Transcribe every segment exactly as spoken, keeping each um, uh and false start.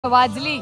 वाजली।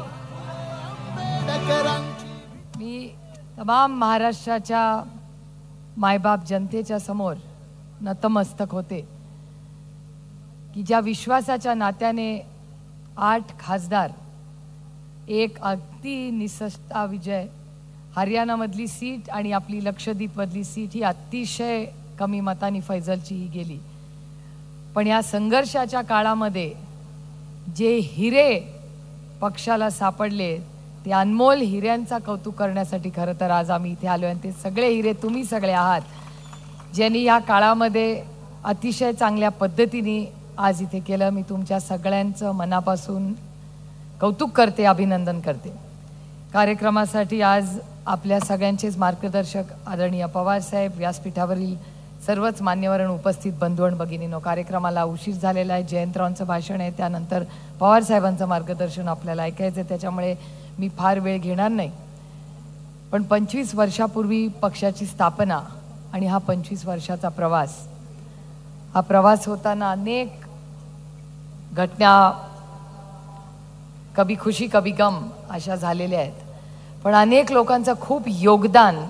मी तमाम महाराष्ट्राच्या मायबाप जनतेच्या समोर नतमस्तक होते की ज्या विश्वासाच्या नात्याने आठ खासदार एक अगदी निसस्ता विजय, हरियाणामधली सीट आणि आपली लक्षद्वीपमधली सीट ही अतिशय कमी मतांनी फैजलची ही गेली। पण या संघर्षाच्या काळामध्ये जे हिरे पक्षाला सापडले ते अनमोल हिऱ्यांचा कौतुक करण्यासाठी खरं तर आज आम्ही इथे आलो आणि ते सगळे हिरे तुम्ही सगळे आहात, ज्यांनी या काळामध्ये अतिशय चांगल्या पद्धतीने आज इथे केलं। मी तुमच्या सगळ्यांचं मनापासून कौतुक करते, अभिनंदन करते। कार्यक्रमासाठी आज आपल्या सगळ्यांचेच मार्गदर्शक आदरणीय पवार साहेब, व्यासपीठावरील सर्वच मान्यवर आणि उपस्थित बंधू आणि भगिनींनो, कार्यक्रमाला उशीर झालेला आहे। जयंतरावांचं भाषण आहे, त्यानंतर पवार साहेबांचं मार्गदर्शन आपल्याला ऐकायचं, त्याच्यामुळे मी फार वेळ घेणार नाही। पण पंचवीस वर्षापूर्वी पक्षाची स्थापना आणि हा पंचवीस वर्षाचा प्रवास, हा प्रवास होताना अनेक घटना कभी खुशी कभी गम अशा झालेल्या आहेत, पण अनेक लोकांचं खूप योगदान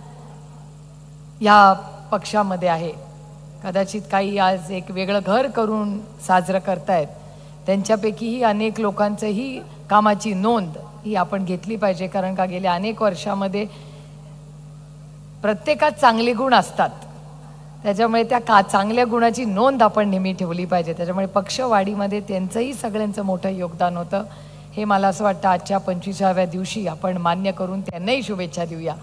या पक्षामध्ये आहे। कदाचित काही आज एक वेगळं घर करून साजरं करतायत, त्यांच्यापैकीही अनेक लोकांचंही कामाची नोंद ही आपण घेतली पाहिजे, कारण का गेल्या अनेक वर्षामध्ये प्रत्येकात चांगले गुण असतात, त्याच्यामुळे त्या का चांगल्या गुणाची नोंद आपण नेहमी ठेवली पाहिजे। त्याच्यामुळे पक्षवाढीमध्ये त्यांचंही सगळ्यांचं मोठं योगदान होतं, हे मला असं वाटतं आजच्या पंचवीसाव्या दिवशी आपण मान्य करून त्यांनाही शुभेच्छा देऊया।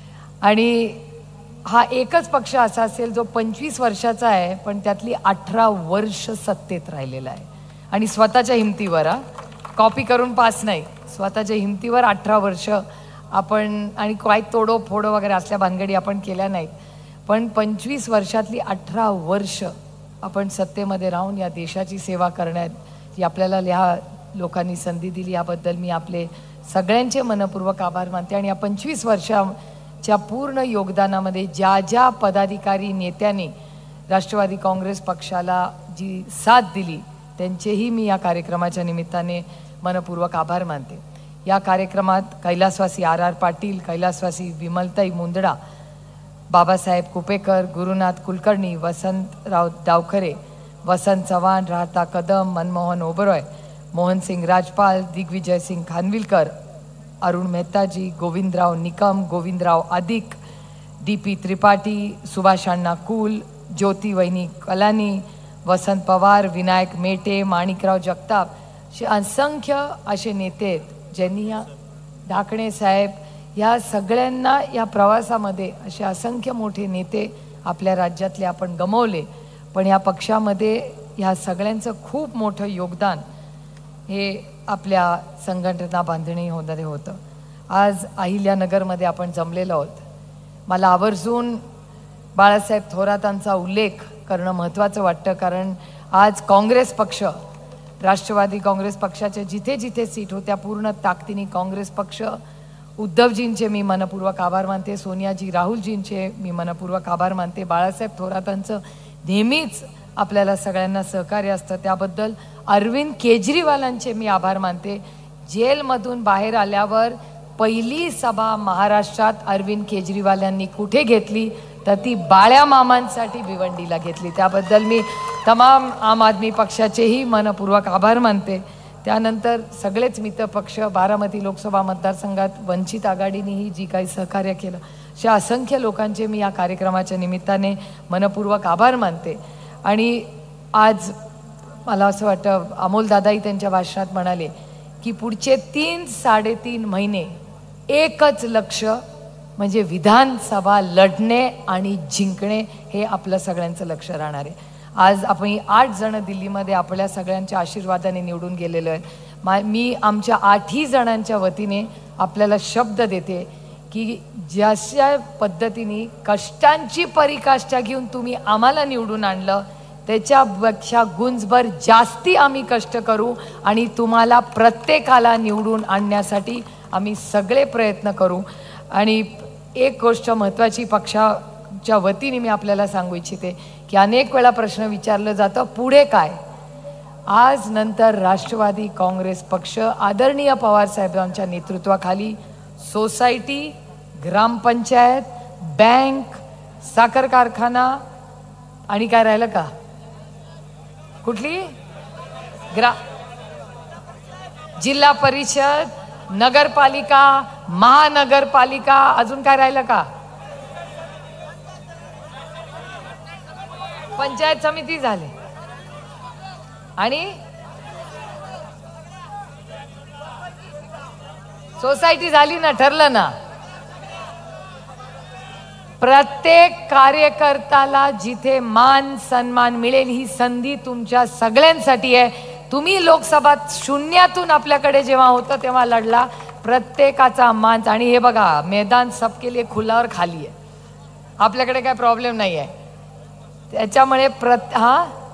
आणि हा एकच पक्ष असा असेल जो पंचवीस वर्षाचा आहे पण त्यातली अठरा वर्ष सत्तेत राहिलेला आहे आणि स्वतःच्या हिमतीवर, हा कॉपी करून पास नाही, स्वतःच्या हिमतीवर अठरा वर्ष आपण, आणि काय तोडो फोडो वगैरे असल्या भानगडी आपण केल्या नाहीत, पण पंचवीस वर्षातली अठरा वर्ष आपण सत्तेमध्ये राहून या देशाची सेवा करण्यात जी आपल्याला ह्या लोकांनी संधी दिली, याबद्दल मी आपले सगळ्यांचे मनपूर्वक आभार मानते। आणि या पंचवीस वर्षाच्या पूर्ण योगदानामध्ये ज्या ज्या पदाधिकारी नेत्यांनी राष्ट्रवादी काँग्रेस पक्षाला जी साथ दिली त्यांचेही मी या कार्यक्रमाच्या निमित्ताने मनपूर्वक आभार मानते। या कार्यक्रमात कैलासवासी आर आर पाटील, कैलासवासी विमलताई मुंदडा, बाबासाहेब कुपेकर, गुरुनाथ कुलकर्णी, वसंतराव डावखरे, वसंत चव्हाण, राहता कदम, मनमोहन ओबरॉय, मोहनसिंग राजपाल, दिग्विजय सिंग खानविलकर, अरुण मेहताजी, गोविंदराव निकम, गोविंदराव आदिक, डी पी त्रिपाठी, सुभाष अण्णा कुल, ज्योती वहिनी कलानी, वसंत पवार, विनायक मेटे, माणिकराव जगताप, असे असंख्य असे नेते ज्यांनी या ढाकणे साहेब, या सगळ्यांना या प्रवासामध्ये असे असंख्य मोठे नेते आपल्या राज्यातले आपण गमावले, पण या पक्षामध्ये ह्या सगळ्यांचं खूप मोठं योगदान हे आपल्या संघटना बांधणी होणारे होतं। आज अहिल्यानगरमध्ये आपण जमलेलो आहोत, मला आवर्जून बाळासाहेब थोरातांचा उल्लेख करणं महत्त्वाचं वाटतं, कारण आज काँग्रेस पक्ष, राष्ट्रवादी काँग्रेस पक्षाचे जिथे जिथे सीट होत्या पूर्ण ताकदीने काँग्रेस पक्ष, उद्धवजींचे मी मनपूर्वक आभार मानते, सोनियाजी राहुलजींचे मी मनपूर्वक आभार मानते, बाळासाहेब थोरातांचं नेहमीच आपल्याला सगळ्यांना सहकार्य असतं त्याबद्दल अरविंद केजरीवालांचे मी आभार मानते। जेलमधून बाहेर आल्यावर पहिली सभा महाराष्ट्रात अरविंद केजरीवालांनी कुठे घेतली तर ती बाळ्या मामांसाठी भिवंडीला घेतली, त्याबद्दल मी तमाम आम आदमी पक्षाचेही मनपूर्वक आभार मानते। त्यानंतर सगळेच मित्र पक्ष, बारामती लोकसभा मतदारसंघात वंचित आघाडीनेही जी काही सहकार्य केलं, अशा असंख्य लोकांचे मी या कार्यक्रमाच्या निमित्ताने मनपूर्वक आभार मानते। आणि आज मला असं वाटतं अमोलदादाही त्यांच्या भाषणात म्हणाले की पुढचे तीन साडेतीन महिने एकच लक्ष म्हणजे विधानसभा लढणे आणि जिंकणे, हे आपलं सगळ्यांचं लक्ष राहणार आहे। आज आपण आठ जण दिल्लीमध्ये आपल्या सगळ्यांच्या आशीर्वादाने निवडून गेलेलो आहे। मा मी आमच्या आठही जणांच्या वतीने आपल्याला शब्द देते की जशा पद्धतीने कष्टांची परिकाष्ठा घेऊन तुम्ही आम्हाला निवडून आणलं त्याच्यापेक्षा गुंजभर जास्ती आम्ही कष्ट करू आणि तुम्हाला प्रत्येकाला निवडून आणण्यासाठी आम्ही सगळे प्रयत्न करू। आणि एक गोष्ट महत्त्वाची पक्षाच्या वतीने मी आपल्याला सांगू इच्छिते की अनेक वेळा प्रश्न विचारलं जातं पुढे काय, आज नंतर राष्ट्रवादी काँग्रेस पक्ष आदरणीय पवार साहेबांच्या नेतृत्वाखाली सोसायटी, ग्रामपंचायत, बँक, साखर कारखाना आणि काय राहिलं का, कुठली ग्रा जिल्हा परिषद, नगरपालिका, महानगरपालिका, अजून काय राहिलं का, पंचायत समिती झाले आणि सोसायटी झाली ना, ठरलं ना. प्रत्येक कार्यकर्त्याला जिथे मान सन्मान मिळेल ही संधी तुमच्या सगळ्यांसाठी आहे. तुम्ही लोकसभा शून्यातून आपल्याकडे जेव्हा होतं तेव्हा लढला, प्रत्येकाचा मान. आणि हे बघा, मैदान सबके लिए खुला और खाली आहे, आपल्याकडे काय प्रॉब्लेम नाही आहे. त्याच्यामुळे प्रत हा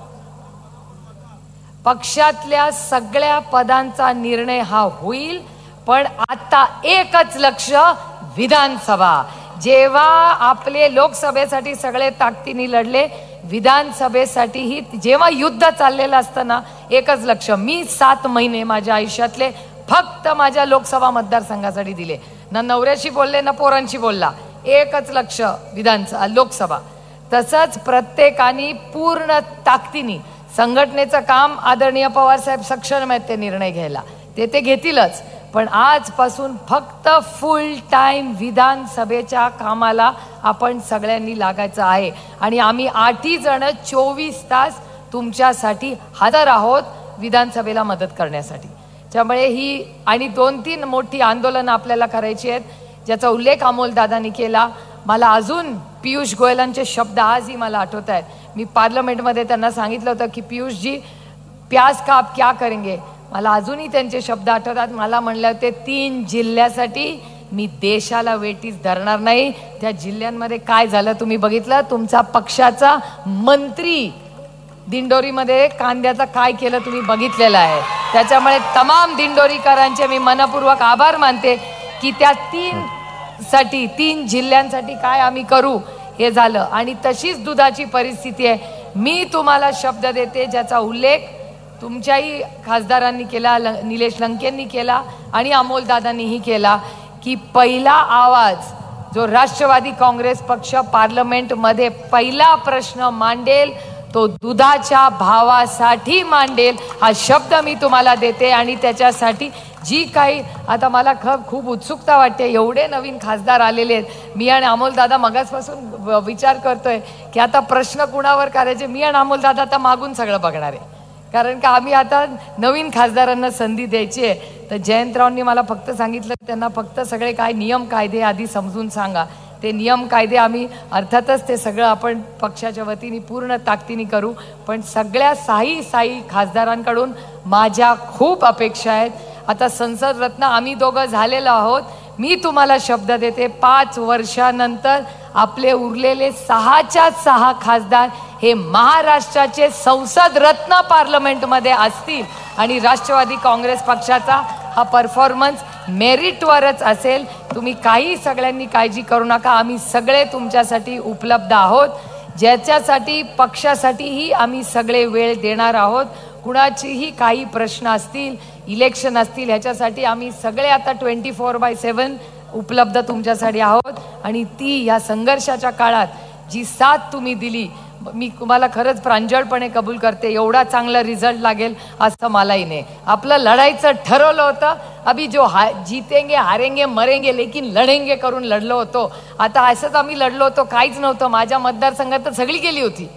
पक्षातल्या सगळ्या पदांचा निर्णय हा होईल. पण आता एकच लक्ष, विधानसभा. जेव्हा आपले लोकसभेसाठी सगळे ताकदीने लढले, विधानसभेसाठीही जेव्हा युद्ध चाललेलं असतं ना, एकच लक्ष. मी सात महिने माझ्या आयुष्यातले फक्त माझ्या लोकसभा मतदारसंघासाठी दिले. ना नवऱ्याशी बोलले ना पोरांशी बोलला, एकच लक्ष, विधानसभा लोकसभा. तसंच प्रत्येकाने पूर्ण ताकदीने संघटनेचं काम आदरणीय पवार साहेब सक्षम आहेत ते निर्णय घ्यायला, ते ते घेतीलच. पण आजपासून फक्त फुल टाइम विधानसभेच्या कामाला आपण सगळ्यांनी लागायचं आहे. आणि आम्ही आठही जण चोवीस तास तुमच्यासाठी हजर आहोत विधानसभेला मदत करण्यासाठी. त्यामुळे ही आणि दोन तीन मोठी आंदोलनं आपल्याला करायची आहेत, ज्याचा उल्लेख अमोलदादांनी केला. मला अजून पियुष गोयलांचे शब्द आजही मला आठवत आहेत. मी पार्लमेंटमध्ये त्यांना सांगितलं होतं की पियुषजी, प्याज का आप क्या करेंगे. मला अजूनही त्यांचे शब्द आठवतात. मला म्हणले होते, तीन जिल्ह्यासाठी मी देशाला वेटीस धरणार नाही. त्या जिल्ह्यांमध्ये काय झालं तुम्ही बघितलं. तुमचा पक्षाचा मंत्री दिंडोरीमध्ये कांद्याचा काय केलं तुम्ही बघितलेलं आहे. त्याच्यामुळे तमाम दिंडोरीकरांचे मी मनपूर्वक आभार मानते की त्या तीन साठी तीन जिल्ह्यांसाठी काय आम्ही करू हे झालं. आणि तशीच दुधाची परिस्थिती आहे. मी तुम्हाला शब्द देते ज्याचा उल्लेख तुमच्याही खासदारांनी केला, निलेश लंकेंनी केला आणि अमोलदादांनीही केला, की पहिला आवाज जो राष्ट्रवादी काँग्रेस पक्ष पार्लमेंटमध्ये पहिला प्रश्न मांडेल तो दुधाच्या भावासाठी मांडेल. हा शब्द मी तुम्हाला देते. आणि त्याच्यासाठी जी काही आता मला ख खूप उत्सुकता वाटते. एवढे नवीन खासदार आलेले आहेत. मी आणि अमोलदादा मगासपासून विचार करतोय की आता प्रश्न कुणावर करायचे. मी आणि अमोलदादा आता मागून सगळं बघणार आहे, कारण का आम्ही आता नवीन खासदारांना संधी द्यायची आहे. तर जयंतरावांनी मला फक्त सांगितलं, त्यांना फक्त सगळे काय नियम कायदे आधी समजून सांगा. ते नियम कायदे आम्ही अर्थातच ते सगळं आपण पक्षाच्या वतीने पूर्ण ताकदीने करू. पण सगळ्या साई साई खासदारांकडून माझ्या खूप अपेक्षा आहेत. आता संसद रत्न आम्ही दोघं झालेलो आहोत. मी तुम्हाला शब्द देते, पाच वर्षानंतर आपले उरलेले सहाच्या सहा खासदार हे महाराष्ट्राचे संसद रत्न पार्लमेंटमध्ये असतील. आणि राष्ट्रवादी काँग्रेस पक्षाचा हा परफॉर्मन्स मेरिटवरच असेल. तुम्ही काही सगळ्यांनी काळजी करू नका. आम्ही सगळे तुमच्यासाठी उपलब्ध आहोत. ज्याच्यासाठी पक्षासाठीही आम्ही सगळे वेळ देणार आहोत. कुणाचीही काही प्रश्न असतील, इलेक्शन असतील, ह्याच्यासाठी आम्ही सगळे आता ट्वेंटी फोर बाय सेवन उपलब्ध तुमच्यासाठी आहोत. आणि ती या संघर्षाच्या काळात जी साथ तुम्ही दिली, मी तुम्हाला खरंच प्रांजळपणे कबूल करते. एवढा चांगला रिझल्ट लागेल असं मलाही नाही. आपलं लढायचं ठरवलं होतं. अभी जो हा जीतेंगे हारेंगे मरेंगे लेकिन लढेंगे करून लढलो होतो. आता असंच आम्ही लढलो होतो, काहीच नव्हतं. माझ्या मतदारसंघात तर सगळी गेली होती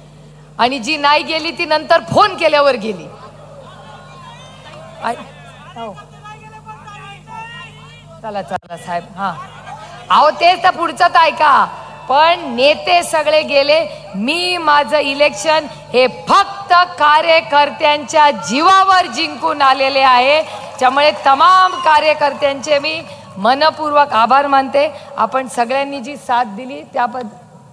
आणि जी नाही गेली ती नंतर फोन केल्यावर गेली. चला चला साहेब, हा अहो तेच तर पुढचं तर ऐका. पण नेते सगळे गेले. मी माझं इलेक्शन हे फक्त कार्यकर्त्यांच्या जीवावर जिंकून आलेले आहे. त्यामुळे तमाम कार्यकर्त्यांचे मी मनपूर्वक आभार मानते. आपण सगळ्यांनी जी साथ दिली त्याबद्दल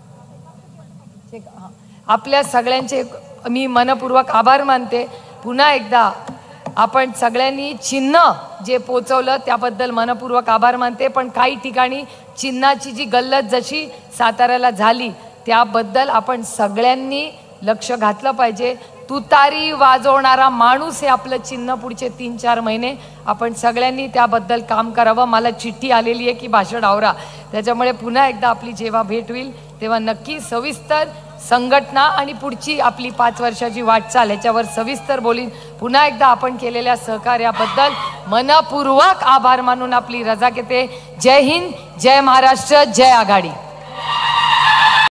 आपल्या सगळ्यांचे मी मनपूर्वक आभार मानते. पुन्हा एकदा आपण सगळ्यांनी चिन्ह जे पोचवलं त्याबद्दल मनपूर्वक आभार मानते. पण काही ठिकाणी चिन्हाची जी गल्लत जशी साताऱ्याला झाली त्याबद्दल आपण सगळ्यांनी लक्ष घातलं पाहिजे. तुतारी वाजवणारा माणूस हे आपलं चिन्ह पुढचे तीन चार महिने आपण सगळ्यांनी त्याबद्दल काम करावं. मला चिठ्ठी आलेली आहे की भाषण आवरा, त्याच्यामुळे पुन्हा एकदा आपली जेव्हा भेट होईल तेव्हा नक्की सविस्तर संघटना आणि पुढची आपली पाच वर्षाची वाटचाल याच्यावर सविस्तर बोलीन. पुन्हा एकदा आपण केलेल्या सहकार्याबद्दल मनपूर्वक आभार मानून आपली रजा घेते. जय हिंद, जय महाराष्ट्र, जय आघाडी.